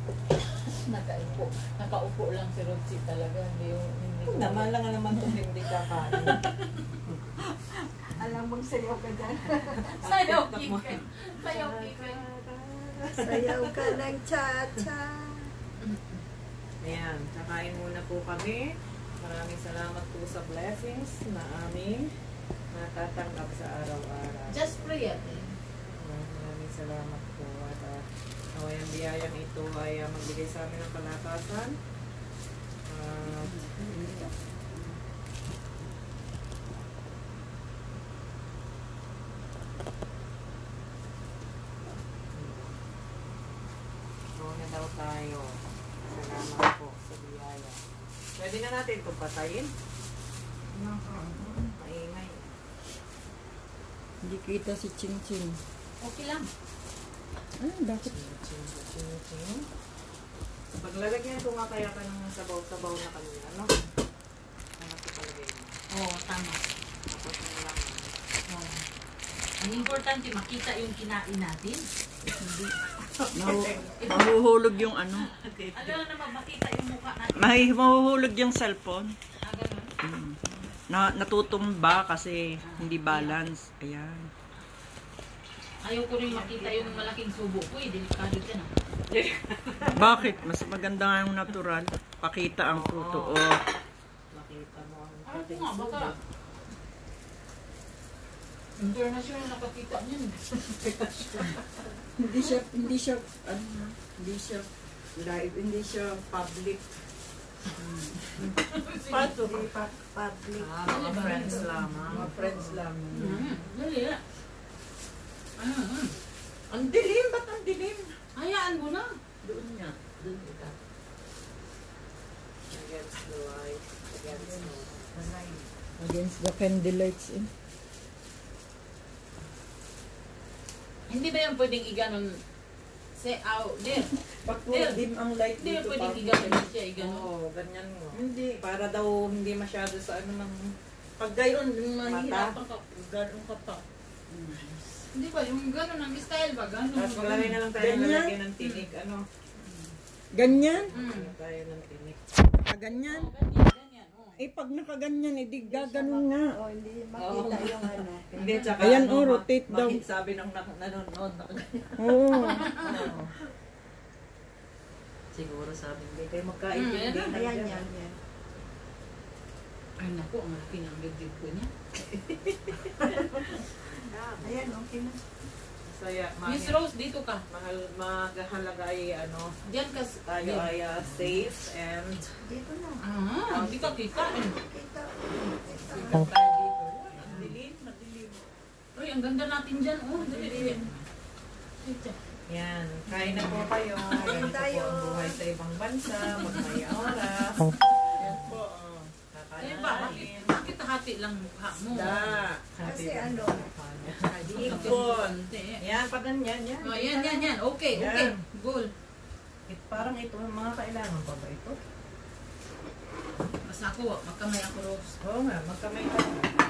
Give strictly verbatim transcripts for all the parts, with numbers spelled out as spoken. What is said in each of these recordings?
Nakaupo. Nakaupo lang si Rochi talaga. Hindi yung... Hindi naman lang naman itong hindi kakain. Alam mong sayaw ka dyan. Sayaw kikin. Sayaw kikin. Sayaw ka ng cha-cha. Ayan, kakain muna po kami. Maraming salamat po sa blessings na aming natatanggap sa araw-araw. Just pray at eh. Maraming salamat po. At uh, naway ang biyayang ito ay uh, magbigay sa amin ng palakasan. Uh, Muna daw tayo. Salamat po sa biyaya. Pwede na natin itong patayin. Maingay. Hindi kita si Ching Ching. Okay lang. Ah, bakit? Ching, ching, ching. Paglalagyan ko nga kaya ka ng sabaw-sabaw na kanina, no? Ano ko palagay mo? Oo, tama. Tapos yun lang. Oo. Ang importante, makita yung kinain natin. Mahu mahuhulog yung ano. Ano lang naman, makita yung mukha natin. Mahi mahuhulog yung cellphone. Ah, ganun. Hmm. Na natutumba kasi hindi balance. Ayan. Ayaw ko rin makita yung malaking subo ko eh. Delikado dyan ah. Bakit? Mas maganda nga yung natural. Pakita ang totoo. Makita mo ang Ano ko nga, baka. International nakakita niyan. Hindi siya, hindi siya, ano, hindi siya live, hindi siya public. Pato, public. Ah, mga friends lamang. Mga friends lang. Hmm, dali ah. Ano, ano? Ang dilim, ba't ang dilim? Hayaan mo na. Doon niya, doon kita. Against the light. Against the light. Against the candlelights. Eh. Hindi ba yung pwedeng iganon? Say out, there. Pag There. dim ang light Hindi ba dito, pwedeng pag- iganon siya, iganon? Oo, ganyan mo. Hindi. Para daw hindi masyado sa ano ng... Pag gayon, mahihirapan ka. Ganon ka pa. Hindi ba, yung ganon ang style ba? Ganon. Tapos malalagay na lang tayo Ganyan? lalagyan ng tinik. Ano? Ganyan? Mm. Lagyan tayo ng tinik. Ah, ganyan? Oh, ganyan, ganyan. Oh. Eh, pag nakaganyan, eh, di gaganon nga. O, hindi makita yung ano. Hindi, tsaka Ayan, ano, oh, ma- rotate daw. maki- Sabi ng nak- nanonood. nakaganyan. Oo. Oo. Siguro sabi, hindi kayo magkaintindihan. Mm, Ayan, yan, yan. Ay naku, ang laki ng bibig ko niya. Ayan, okay na. Saya, Miss mahal, Rose, dito ka. mahal, maghahalaga ay ano, Diyan ka. s- tayo Diyan. ay uh, safe and Dito na. Ah, hindi ka kita. eh. Kita. sikat tayo dito. Ang dilim, madilim. Uy, ang ganda natin dyan. Oh, dali, dali. Dito. Yan, kain na po kayo. Kain Ganito tayo. po ang buhay sa ibang bansa, magmay oras. Yan po, oh. Ayun ba, bakit, bakit hati lang mukha mo? Da. Kasi ano, Ikon. Yan, pa ganyan, yan. Oh, yan, yan, yan. Okay, okay. Yan. Goal. It, parang ito, mga kailangan pa ba ito? Basta ako, magkamay ako, Rose. Oo nga, magkamay ka.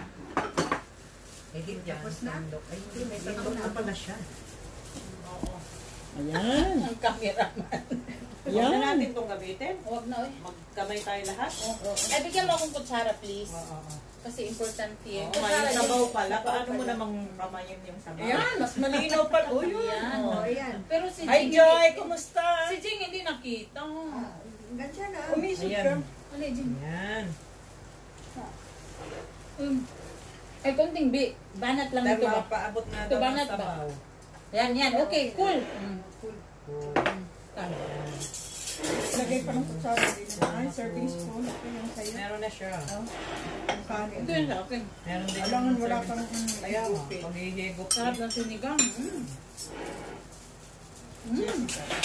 Eh, di dyan, Tapos na? sandok. Ay, hindi, may sandok na pala siya. Oo. Ayan. Ang cameraman. Huwag na Ayan. natin itong gamitin. Huwag na, eh. Magkamay tayo lahat. Oo. Ay, bigyan mo akong kutsara, please. Oo, oo. Kasi importante yun. Oo, may sabaw pala. Paano mo namang kamayin yung sabaw? Ayan, mas malinaw pa. O, yun. Yan. o, ayan. Pero si Hi, Jing, Joy. hindi- Kumusta? Si Jing hindi nakita. Ah, ganyan na. Umisod ka. Ayan. Ano, Jing? Yan. Um, ay, konting bi. Banat lang ito ba? Tama, paabot na Ito daw banat ng ba? sabaw. Yan, yan. Okay, cool. Mm. Cool. Tama. Lagay pa ng kutsara din. Ay, serving spoon. Ito yung sa'yo. Meron na siya. Ang kanin. Ito yun sa akin. Meron din. Alangan yung wala serving- kang mm, Kaya, higupin. paghihigop. Sarap ng sinigang. Mm. Mm.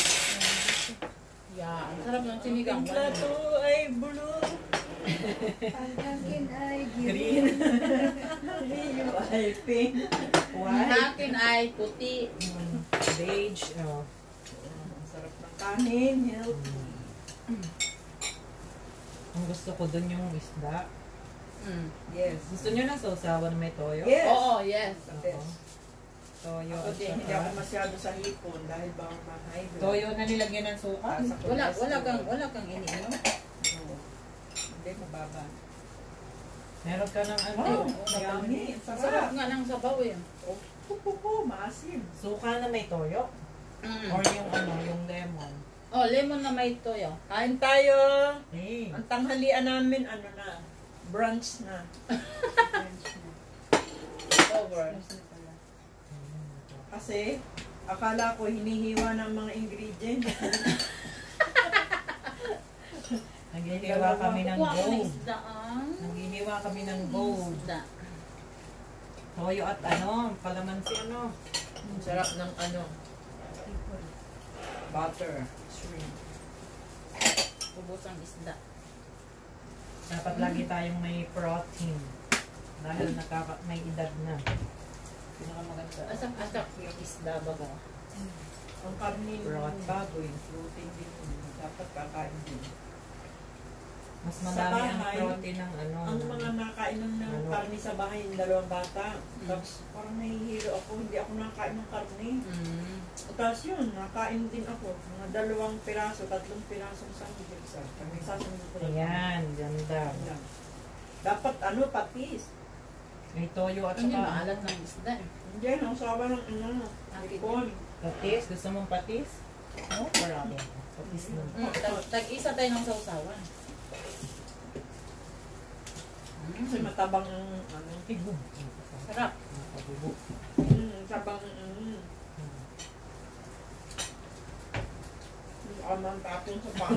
Yan. Sarap ng sinigang. Ang plato ay blue. Ang akin ay Green. green. Yung ay pink. Ang White. akin ay puti. Mm, Beige. Oh. Ang sarap ng kanin. Healthy. Ang gusto ko dun yung isda. Mm. Yes. Gusto nyo ng sausawan na may toyo? Yes. Oo, yes. The best. Toyo Ako at din, hindi saka ako masyado sa hipon dahil baka ma-high blood. toyo na nilagyan ng suka. Ah, sa Wala, wala cholesterol. kang, wala kang iniinom. Oo. Hindi, mababa. Meron ka ng ano? Oh, oo, yummy. Sarap Sarap. nga ng sabaw eh. Oh, pupupo, maasim. Suka na may toyo? Mm. Or yung ano, yung lemon? Oh, lemon na may toyo. Kain tayo. Eh. Ang tanghalian namin, ano na, brunch na. Over. Kasi, akala ko hinihiwa ng mga ingredients. Naghihiwa kami ng Kuha ko ng gold. isda ang... Naghihiwa kami ng gold. Isda. Toyo at ano, palamansi ano. Ang sarap ng ano, butter, shrimp. Ubos ang isda. Dapat lagi tayong may protein. Dahil nakaka may edad na. Pinakamaganda. Asak-asak yung isda baga. Ang karne ng Protein. baboy, protein din yun. Dapat kakain din. Mas Sa madami ang bahay, protein ng ano. Ang mga nakainom ng Ano? karne sa bahay, yung dalawang bata. Tapos parang nahihilo ako, hindi ako nakain ng karne. Mm. Tapos yun, nakain din ako. Mga dalawang piraso, tatlong piraso sa isa. Kami sasunod ko lang. Ayan, ganda. Ayan. Dapat ano, patis. May toyo at Ano yung saka maalat ng isda eh. Hindi, ang sawa ng ano, Akin ipon. patis. Gusto mong patis? No, marami. Patis na. Mm, tag- Tag-isa tayo ng sausawan. Kasi Mm. matabang ang ano, Tigong. Sarap. Nakabubok. mm, sabang mm. Amang tapon sa pang.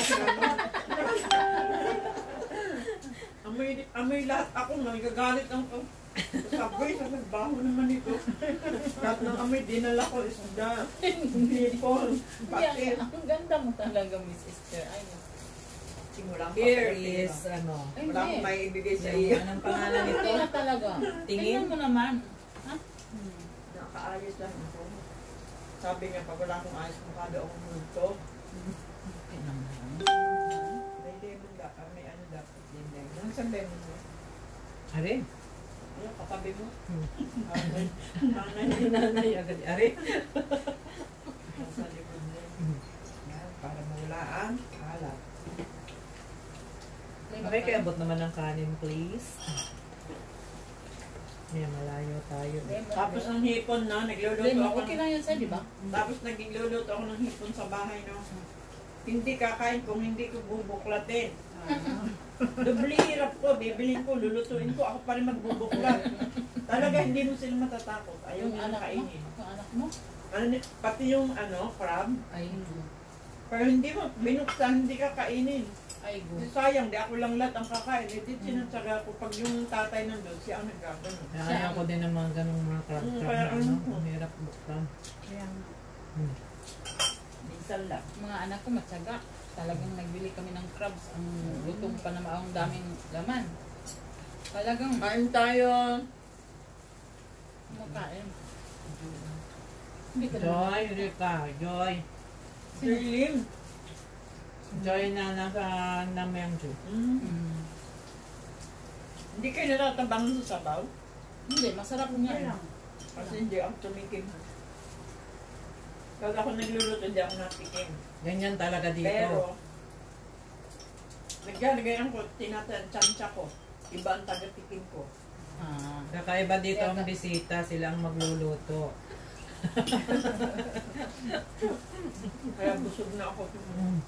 amoy, amoy lahat ako, nagagalit ang sabay, sa nagbaho naman ito. Lahat ng amoy, dinala ko isda. Hipon, patis. Yan, ang ganda mo talaga, Miss Esther. Ay, Simulang Here is ano. ay Wala akong hindi. may ibigay sa Yung, iyo. anong pangalan Hindi nito? na talaga. Tingin? Tingnan mo naman. Ha? Nakaayos lang ako. Sabi niya, pag wala akong ayos, mukha daw akong multo. Okay naman. May lemon da, ah, may ano dapat din lemon. Ano sa lemon mo? Are? Ano, katabi mo? Hmm. Ah, may- Nanay, Nanay agad. Are? nasa likod mo. Yan, para mawala ang alat. Okay, kaya abot naman ng kanin, please. Ayan, malayo tayo. Tapos ang hipon na, nagluluto Lemon, ako okay ng, lang yan sa'yo, di ba? tapos nagluluto ako ng hipon sa bahay, no? Hindi kakain kung hindi ko bubuklatin. Doble hirap ko, bibilin ko, lulutuin ko, ako pa rin magbubuklat. Talaga hindi mo sila matatakot. Ayaw Yung nila anak mo? kainin. Yung anak mo? Ano, ni- pati yung ano, crab, Ay, pero hindi mo, binuksan, hindi ka kainin. ay, go. Sayang, di ako lang lahat ang kakain. Eh, di sinatsaga ko. Pag yung tatay nandun, siya ang nagkakaroon. Kaya ako din ng mga ganong mga crab-crab Mm, kaya na ano ano. ko. Ang hirap buksan. Hmm. Minsan lang. Mga anak ko matyaga. Talagang nagbili kami ng crabs. Ang lutong pa na ang daming laman. Talagang Kain tayo. makain. Hindi ka naman. Joy, Rika. Joy. Sirlim. Joy na nasa Namyangju. Mm. Mm. Hindi kayo natatabang sa sabaw? Hindi, masarap nga. eh. Kasi hindi ako tumikim. Pag ako nagluluto, hindi ako natikim. Ganyan talaga dito. Pero, naglalagayan ko, tinatansya ko. Iba ang taga-tikim ko. Ah. Kakaiba dito ang bisita, sila ang magluluto. Kaya busog na ako. Mm.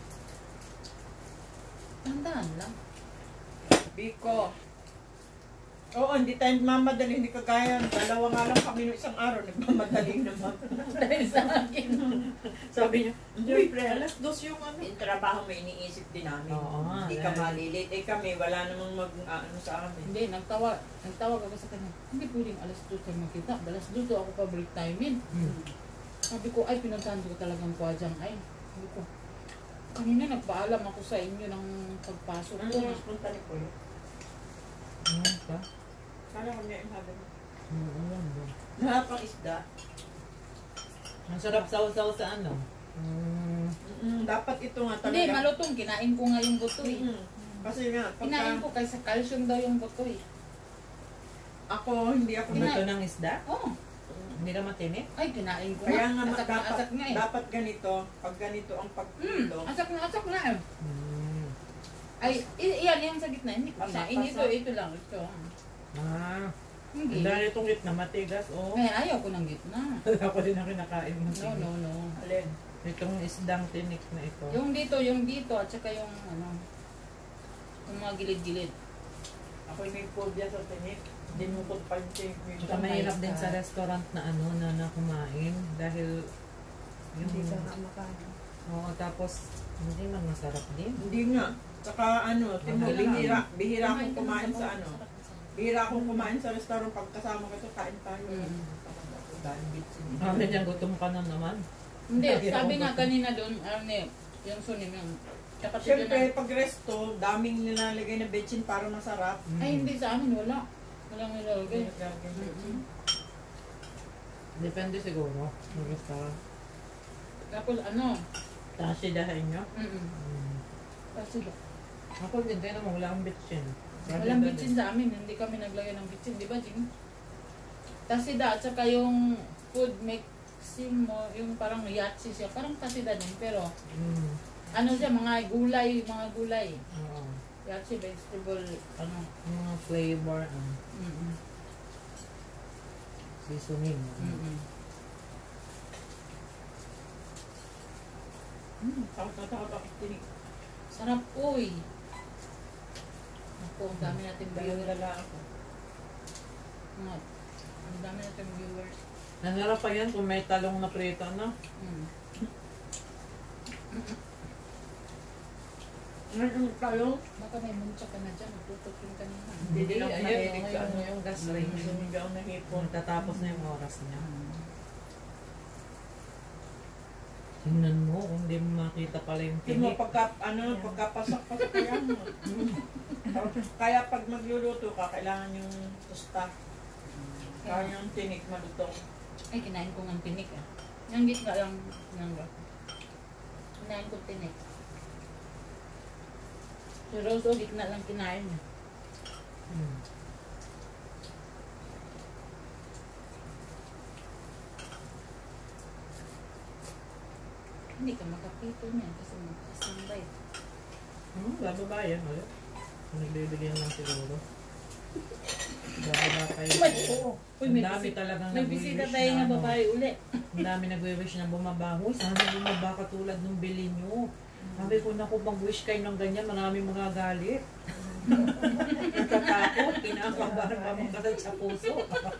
Tandaan lang. Biko. Oo, hindi tayo mamadali, hindi kagaya. Dalawa nga lang kami noong isang araw, nagmamadali naman. Dahil sa akin. Sabi niya, Uy, Siyempre, alas dos yung ano. yung trabaho mo iniisip din namin. Oo nga, Hindi ka dahil- malilit. Eh kami, wala namang mag, ah, ano sa amin. Hindi, nagtawag. Nagtawag ako sa kanya. Hindi pwedeng alas dos tayo magkita. Alas dos daw ako pa break time in. Mm. Sabi ko, ay, pinuntahan ko talagang kuwadyang. Ay, sabi ko, kanina nagpaalam ako sa inyo ng pagpasok Ano ko. yung punta ni Kuya? Ano pa? Sana kami yung sabi mo. Mm, alam mo. Lahat pang isda. Ang sarap sausaw sa ano? Mm. Mm, dapat ito nga Hindi, talaga. malutong. Kinain ko nga yung buto eh. Mm, kasi nga, Kinain pagka ko kaysa calcium daw yung buto eh. ako, hindi ako Kinain. Luto ng isda? Oh, Hindi naman tinik. Ay, kinain ko Kaya nga nga. Asak na dapat, asak nga eh. dapat ganito, pag ganito ang Hmm, pagkilo, asak na asak na eh. Mm. Ay, i- iyan yung sa gitna. Hindi ko Asak, kinain. Ito, asak. ito lang. Ito. Ah, Hindi. dahil itong gitna matigas, oh. Kaya ayaw ko ng gitna. Ako din ang kinakain mo. No, no, no. alin, Itong isdang tinik na ito. Yung dito, yung dito, at saka yung ano, yung mga gilid-gilid. ako may phobia sa tinik. Dinukot pa yung tinik. Tsaka mahirap din sa restaurant na ano na na kumain dahil yung Hindi ka nga makain. Oo, tapos hindi man masarap din. Hindi nga. Saka ano, timo, Mahal bihira, bihira Kumain akong ka ng kumain sabaw. sa ano. Sarap na sarap. Bihira akong kumain sa restaurant pag kasama ko ito, kain tayo. Mm. Dahil bitsin. Sabi niya, gutom ka na naman. Hindi, Lagi sabi ako nga gutom. kanina doon, ano yung sunim yung kapatid Siyempre, yun. pag resto, daming nilalagay na betchin para masarap. Mm. Ay, hindi sa amin, wala. Walang nilalagay. Nilalagay na betchin. Depende siguro. Ng restaurant. Tapos ano, Tashi dahil nyo. mm Mm. Kasi Ako din tayo naman, wala akong bitchin. walang bitsin sa amin, hindi kami naglagay ng bitsin, di ba, Jing? Tasida, at saka yung food mixing mo, yung parang yatsi siya, parang tasida din, pero Mm. ano siya, mga gulay, mga gulay. Oo. Yatsi, vegetable, ano. Mga flavor, ang Mm-mm. seasoning. Mm-mm. Hmm, takot na takot ako tinik. Sarap, uy. Ako, ang dami natin Dahil viewers. lala ako. Nga, ang dami natin viewers. Nangarap pa yan kung may talong na prito, no? Mm. Ngayon tayo, Baka may muncha ka na dyan, natutok yung kanina. Hindi din ako ayun, nahilig ayun, sa ano. yung gas Mm. range. hindi ako nahipon. Kung tatapos na yung oras niya. Mm. Tingnan mo, kung di mo makita pala yung Kasi mo tinik. pagka, ano, pagkapasak-pasak kaya mo. Kaya pag magluluto ka, kailangan yung tusta. Kaya yung tinik malutong. Ay, kinain ko ng tinik ah. Yung gitna lang, yung kinain ko tinik. Si Rose, oh, gitna lang kinain niya. Hmm. Hindi ka makapito niya kasi mag-standby. Hmm, bababayan ulit. Nagbibigyan lang siguro. Bababa kayo. Oo. Uy, may, Ang dami bisi- talagang may bisita nagwi-wish tayo na na ano. babae uli. Ang dami nagwe-wish na bumaba. Uy, sana bumaba katulad nung bili nyo. Sabi ko, naku, mag-wish kayo ng ganyan, maraming mga galit. Natatakot, kinakabahan pa mong kasal sa puso.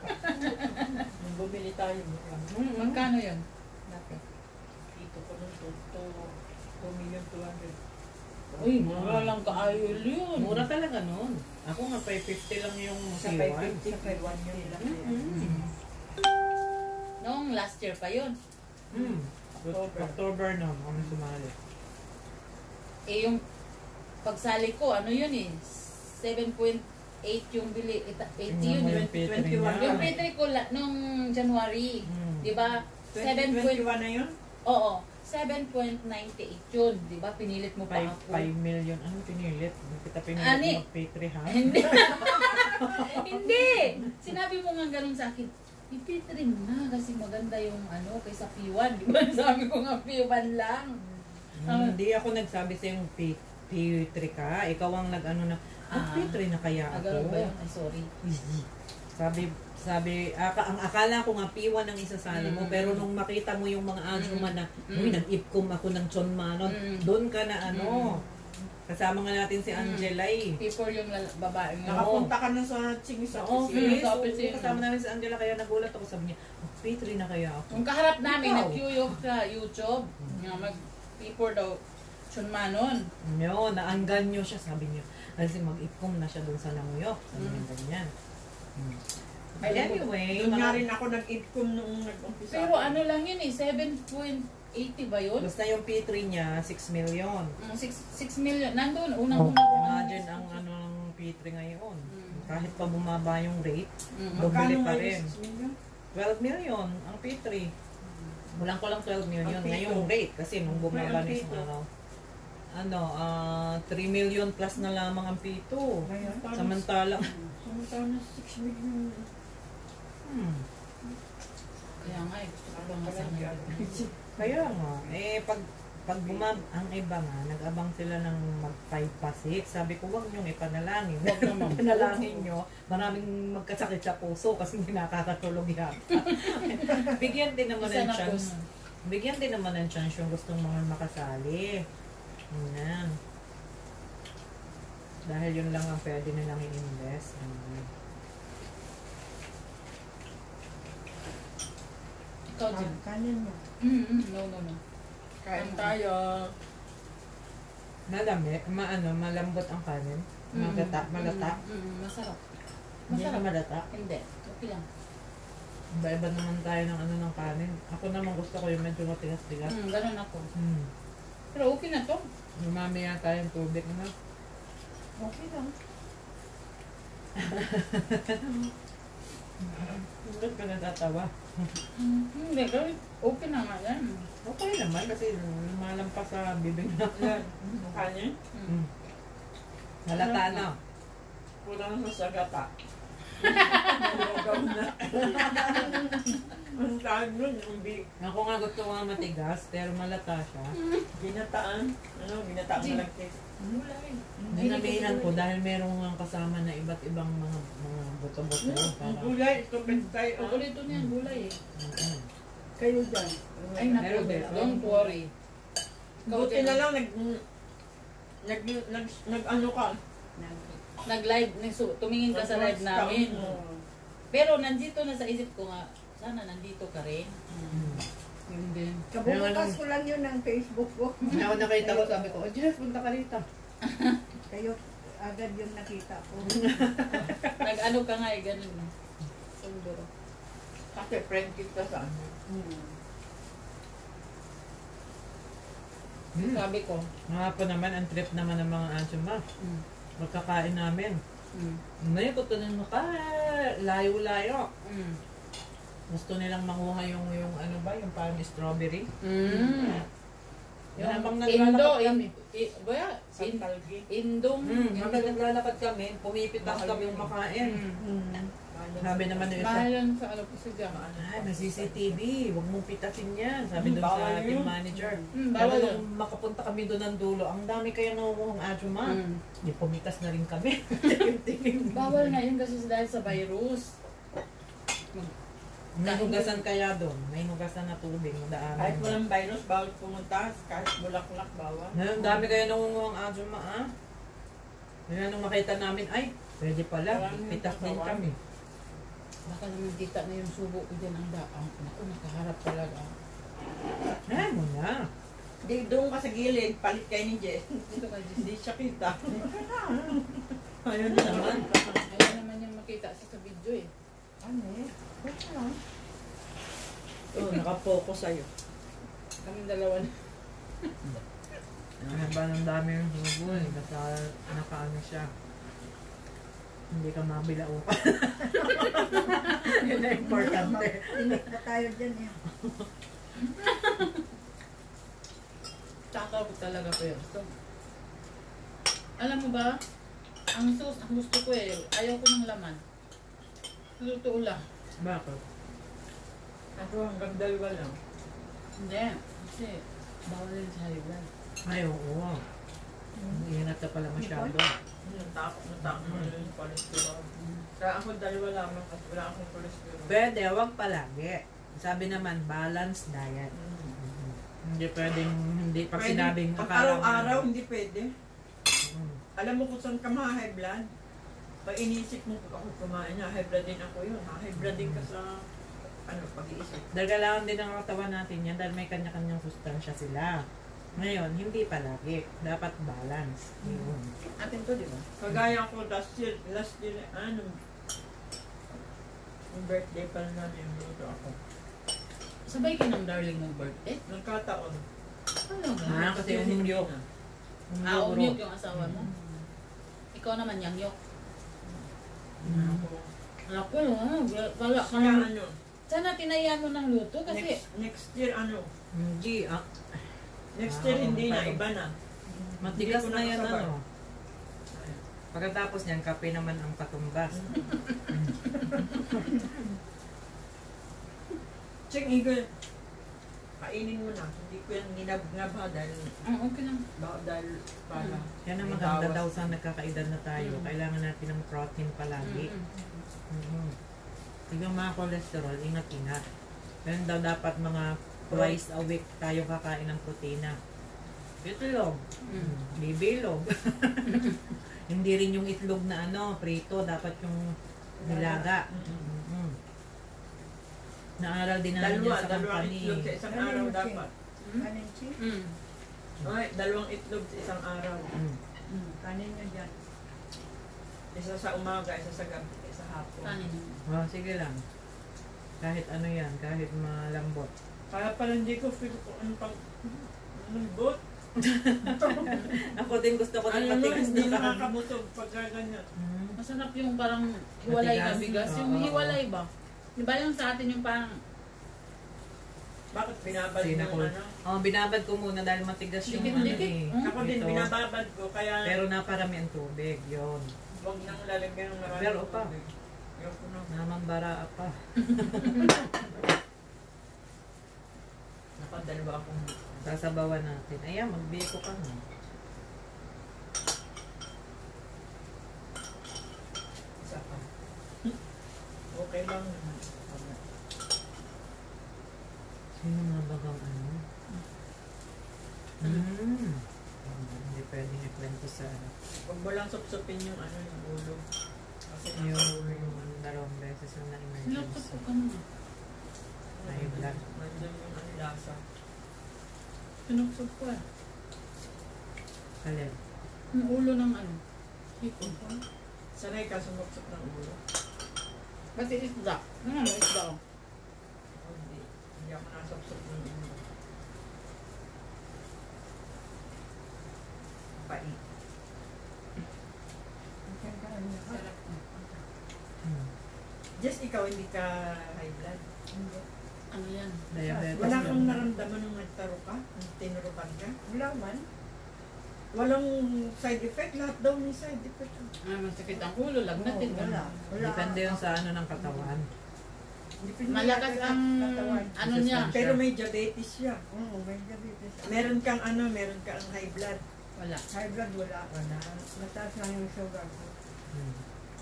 Nung bumili tayo, Mm-hmm. Magkano yun? Dati. dito ko nung two million two hundred. Uy, mura lang kaayo yun. Mura talaga nun. Ako nga, five fifty lang yung Sa siwan. five fifty, five one yun nila. Mm-hmm. Noong last year pa yun. Mm. October. October na, kami sumali. Eh, yung pagsali ko, ano yun eh, seven point eight yung bili, ita- eighty yun. Yung Yung, P three twenty-one niya. yung P three ko la, nung January, Mm. di ba? seven point, twenty-one na yun? oo, seven point nine eight yun, di ba? Pinilit mo pa five, ako. five million. Ano pinilit? Hindi kita pinilit Ani? mag-P three, ha? Hindi. Hindi. Sinabi mo nga ganun sa akin, i-P three na kasi maganda yung ano kaysa P one. Di ba? Sabi ko nga P one lang. Hmm, Hindi ako nagsabi sa yung P, P three ka. Ikaw ang nag-ano na, ah, Ah. P three na kaya Ah, ako. ganun ba yun? Ay, sorry. Sabi, sabi, aka, ang akala ko nga P one ang isasali mo, Mm. pero nung makita mo yung mga answer na, Mm. uy, nag-ipcom ako ng Chonmanon, Mm. doon ka na ano, kasama nga natin si Mm. Angela eh. P four yung lala- babae nga. Nakapunta ka na sa Ching sa Oo, Mm, yes. sa Oo, opisina. kasama namin si Angela, kaya nagulat ako. Sabi niya, oh, P three na kaya ako. Yung kaharap namin, Ikaw. nag-Q sa YouTube, nga mag P four daw, Chunmanon. Yun, naanggan nyo siya, sabi niya. Kasi mag-ipcom na siya doon sa Languyok. Sabi niya Mm. ganyan. Hmm. Ay, Anyway, doon nga mga- rin ako nag-ipcom noong nag-umpisa. Pero ano lang yun eh, seven point eight ba yun? basta yung P three niya, six million. Mm, six million. Nandun, unang Oh, unang imagine ang ano ng P three ngayon. Mm. Kahit pa bumaba yung rate, Mm. Magkano Magkano pa ngayon? rin. six million? twelve million ang P three. Walang ko lang twelve million. Ang P two. Ngayong rate, kasi nung bumaba May ang na P isang two. araw. Ano, ah three million plus na lamang ang P two. Ngayon, Samantalang, Samantala na six million. hmm. Kaya nga, eh, gusto ko ba nga sana yun. Kaya nga, eh pag pag bumab, ang iba nga, nag-abang sila ng mag five pa six. Sabi ko, huwag niyong ipanalangin. Huwag naman. Panalangin niyo, maraming magkasakit sa puso kasi hindi nakakatulog yata. Bigyan din naman Isa ng na po chance. na. Bigyan din naman ng chance yung gustong mga makasali. Yan. Dahil yun lang ang pwede nilang i-invest. Ayan. Ikaw, Jim. Kanin mo. Mm, mm, no, no, no. Kain tayo. Malami, maano, malambot ang kanin. Malata, malata. Mm, mm, masarap. Hindi na Masarap. malata. Hindi. Okay lang. Iba-iba naman tayo ng ano ng kanin. Ako naman gusto ko yung medyo matigas-tigas. Mm, ganun ako. Hmm. Pero okay na to. Lumami yata yung tubig na. Okay lang. Ba't ka natatawa? Mm, hindi, gawin. Okay na nga yan. Okay naman kasi lumalampas sa bibig na. Yan. Kanin. Mm. Hmm. Halata na. Kulang sa sagata. Nalogaw na. Ang tawag nun, yung bi- Ako nga gusto ko nga matigas, pero malata siya. ginataan. Ano, ginataan Jim. na lang. Gulay. Nanabihan ko dahil meron nga kasama na iba't ibang mga mga buto-buto. Ang Para, gulay, ito bentay. Ang ulit niyan, gulay eh. Mm-mm. Kayo dyan. Ay, naku, Meron din. don't worry. Buti na lang, nag, nag, nag, nag, ano ka. Nag-live, nagsu- tumingin ka sa live namin. Oo. Pero nandito na sa isip ko nga, sana nandito ka rin. Mm. Yun din. Kabubukas ko lang yun ng Facebook ko. Ako nakita ko, sabi ko, oh Jess, punta ka rito. Kayo agad yung nakita ko. Nag-ano ka nga eh, ganun. Sunduro. Kasi friend kita sa ano. Hmm. Sabi ko. Mga po naman, ang trip naman ng mga ansuma. Mm. Magkakain namin. Mm. Ngayon ko tunan mo ka, layo-layo. Mm. Gusto nilang manguha yung, yung ano ba, yung parang strawberry. Mm. Yung habang Indo, naglalakad in, kami. i, baya, Sa in, talgi. Indong. Hmm, habang naglalakad kami, pumipitas Mahal kami yun. makain. Mm. Sabi naman ng isa, Mahal yan sa ano po sa dyan. ay, may C C T V, huwag mong pitasin yan. Sabi Hmm, doon sa bawal team yun. manager. Mm, Pero bawal yun. nung makapunta kami doon ng dulo, ang dami kaya nangunguhang ajuma. Mm. Di pumitas na rin kami. Bawal nga yun kasi dahil sa virus. May hugasan kaya doon. May hugasan na tubig. Daanan. Kahit walang virus, bawal pumunta. Kahit bulaklak, bawal. Ang dami kaya nangunguhang ajuma, ah. Kaya nung makita namin, ay, pwede pala. Maraming Pitas din katawan. kami. Baka naman kita na yung subo ko dyan ang daang. Naku, nakaharap talaga. Ay, mo na. Di, doon ka sa gilid, palit kayo ni Jess. Dito ka, Jess. Hindi siya kita. Ayun Ano naman? Ayaw naman yung makita sa, sa video eh. Ano eh? Ba't lang? Oo, nakapokus sa'yo. Kaming dalawa na. Ano ba ng dami yung hugo eh. Basta nakaano siya. Hindi ka mabilao pa. Yun na importante. Tinik na tayo dyan eh. Tsaka ko talaga ko yun. So, alam mo ba, ang sauce, ang gusto ko eh, ayaw ko ng laman. Luto lang. Bakit? Ako hanggang dalawa lang. Hindi. Kasi, bawal yun sa high blood. Ay, oo. Iingat ka pala masyado. Yung takot na takot mo yung cholesterol. Kaya ako dalawa lamang at wala akong cholesterol. Pwede, wag palagi. Sabi naman, balanced diet. Mm. Hindi pwedeng, hindi pag Pwede, sinabing pag akala mo- araw-araw, hindi pwede. Mm. Alam mo kung saan ka ma-high blood? Pag inisip mo kung ako kumain na, high blood din ako yun. Ha-high blood din ka sa ano, pag-iisip. Dahil kailangan din ng katawan natin yan dahil may kanya-kanyang sustansya sila. Ngayon, hindi palagi. Dapat balance. Yun. Atin to, di ba? Kagaya ko last year, last year, ano, yung birthday pa na yung luto ako. Sabay ka ng darling ng birthday? Nagkataon. Ano Ah, kasi yung hindi umyok. na. Ah, umyok yung asawa mo. Ikaw naman, yang yok. Mm. Ako. Ako, ah, wala ka Kaya naman. ano, Sana tinayan mo ng luto kasi next, next year ano, Hindi, ah. next Ah, year hindi na, parang- iba na. Matigas Hindi ko na yan, nakasabay. ano. Pagkatapos niyan, kape naman ang patumbas. Cheng Eagle, kainin mo na. Hindi ko yan ginab-ngab ha dahil, Ah, okay lang. baka dahil para. Yan ang may maganda bawas. daw sa nagkakaedad na tayo. Mm. Kailangan natin ng protein palagi. Mm-mm. Mm-hmm. Yung mga cholesterol, ingat-ingat. Ganun daw dapat mga twice a week tayo kakain ng protina. Itlog. Mm. Bibilog. Hindi rin yung itlog na ano, prito. Dapat yung nilaga. Mm-mm. Mm. Naaral din namin Dalawa, yan sa dalawang company. itlog sa isang Ano araw yung dapat. Kanin chick? Mm. Okay, dalawang itlog sa isang araw. Mm. Mm, kanin nyo dyan. Isa sa umaga, isa sa gabi, isa hapon. Kanin. Oh, sige lang. Kahit ano yan, kahit malambot. Kaya pala hindi ko feel ko ano pang lambot. Ako din gusto ko Ano ng mo, matigas hindi na kanin. nakakabutog pagka ganyan. Mm. Masarap yung parang hiwalay na Matigas. bigas. Yung Oo. hiwalay ba? Di ba yung sa atin yung parang Bakit binabad Sina mo ko. ano? Oh, binabad ko muna dahil matigas yung Dikit-dikit. ano eh. Mm. Ako din, Ito. binababad ko, kaya Pero naparami ang tubig, yon. huwag nang lalagyan ng maraming Pero pa. tubig. Ayoko na. Naman bara pa. Nakadalawa akong Sasabawan natin. Ayan, magbiko ka na. isa pa. Okay lang naman. Sino nga ba bang ano? Mm. Hindi pwedeng ikwento sa Huwag mo lang supsupin yung ano, yung ulo. Kasi yung, nasa ulo yung yung dalawang beses na sinapsap na-emergency. ko ka muna. Ay, blood. Nandiyan yung ano, lasa. Sinapsap ko eh. Alin? Yung ulo ng ano. Hipon. Sanay ka sumupsup ng ulo. Pati isda. Ano mo isda ko? Hindi. Hindi ako nasupsup ng ulo. Pait. Sarap. Hmm. Just ikaw, hindi ka high blood. Ano yan? Diabetes. Wala lang. kang naramdaman nung nagtaro ka? Nung tinurukan ka? Wala man. Walang side effect? Lahat daw may side effect. Ah, masakit ang ulo. Lagnatin. Oo, wala. Wala. Depende yung sa ano ng katawan. Depende Malakas yata sa ang katawan. ano niya. Pero may diabetes siya. Oo, may diabetes. Meron kang ano, meron kang high blood. Wala. High blood wala. Wala. Mataas lang yung sugar ko. Hmm.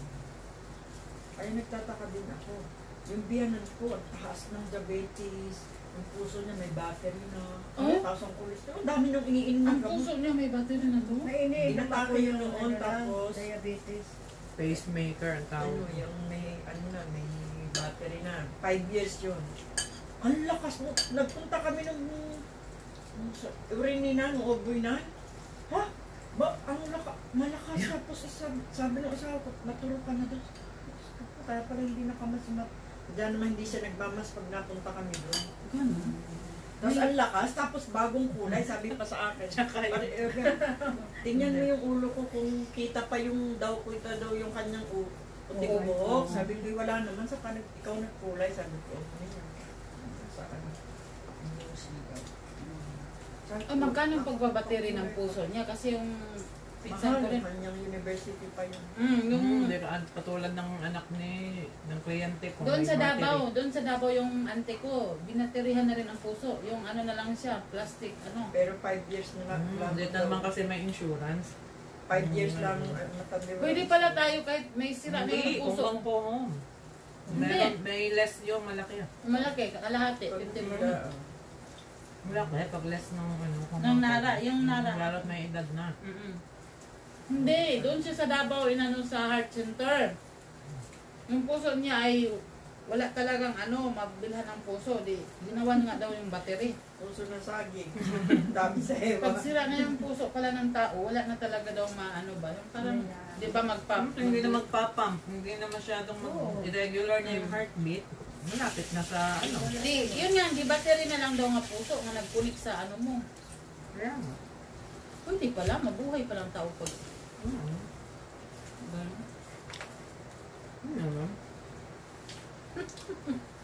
Ay, nagtataka din ako. Yung biyanan ko, ang taas ng diabetes. Yung puso niya may battery na. Oh? Taas ang cholesterol. Ang dami nung iniinom Ang ng gamot. puso niya may battery na to. May iniinom Inatake ako yun yung noon, ano lang, tapos- diabetes. Pacemaker ang tawag. Ano, yung may, ano na, may battery na. Five years yun. Ang lakas mo. Nagpunta kami ng, ng sa urinina, ng ovoinan. Ha? Ba, ang laka, malakas. Tapos sabi, sabi ng asawa ko, matulog ka na doon. Kaya pala hindi nakamasinap. Diyan naman hindi siya nagmamas pag napunta kami doon. Ganun. Tapos ang lakas, tapos bagong kulay, sabi pa sa akin. Pare- eh, Tingnan mo yung ulo ko kung kita pa yung daw ko, ito daw yung kanyang u- puting Oo, buhok. oo. Sabi ko, wala naman, sa kanag, ikaw nagkulay. Sabi ko, ano yun? Sa ano? Yung sigaw. Sabi ko, Ah, magkano yung pagbabattery ng puso niya? Kasi yung pinsan mahal, ko rin. kanyang university pa yun. Mm, yung Hmm, di ba, katulad ng anak ni ng kliyente ko. doon may sa battery. Davao, doon sa Davao yung ante ko, binaterihan na rin ang puso. Yung ano na lang siya, plastic, ano. Pero five years na lang. Hmm, lang dito daw. naman kasi may insurance. Five years Hmm. lang uh, matandi. Pwede pala tayo kahit may sira na Hindi, yung kung puso. ang po home. Hindi. Meron, may less yung malaki. Malaki, kalahati, fifty percent. Malaki, pag less ng ano. kung Ng mga- nara, yung nara. Lalo't may edad na. Mm-mm. Hindi, doon siya sa Davao, inano sa heart center. Yung puso niya ay wala talagang ano, mabilhan ng puso. Di, ginawan nga daw yung battery. Puso na saging. Dami sa Pag ewa. sira na yung puso pala ng tao, wala na talaga daw maano ba. Yung parang, di ba magpump? Hindi na magpapump, hindi na masyadong Oo. mag-irregular na yung Mm. heartbeat. Malapit na sa ano. Di, yun nga, di battery na lang daw nga puso nga nagpunik sa ano mo. Kaya nga. Pwede pala, mabuhay pa lang tao pag. Oo. Ganun. Ano naman?